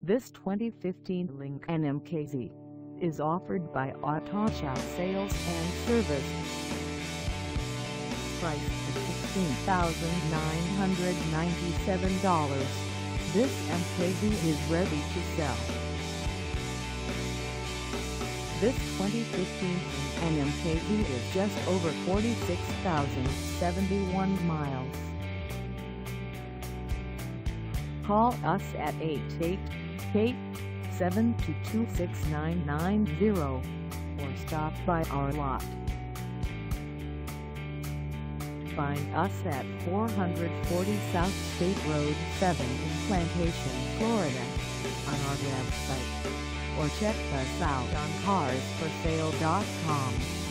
This 2015 Lincoln MKZ is offered by AUTOSHOW Sales and Service. Price is $16,997. This MKZ is ready to sell. This 2015 Lincoln MKZ is just over 46,071 miles. Call us at 888-722-6990 or stop by our lot. Find us at 440 South State Road 7 in Plantation, Florida, on our website, or check us out on carsforsale.com.